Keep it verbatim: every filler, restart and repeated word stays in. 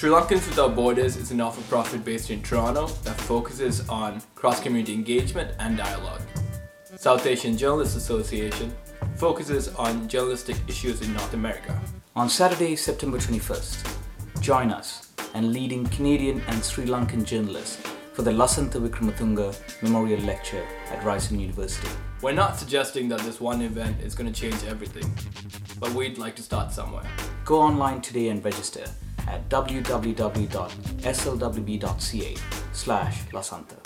Sri Lankans Without Borders is a not-for-profit based in Toronto that focuses on cross-community engagement and dialogue. South Asian Journalists Association focuses on journalistic issues in North America. On Saturday, September twenty-first, join us and leading Canadian and Sri Lankan journalists for the Lasantha Wickrematunge Memorial Lecture at Ryerson University. We're not suggesting that this one event is going to change everything, but we'd like to start somewhere. Go online today and register at w w w dot s l w b dot c a slash Lasantha.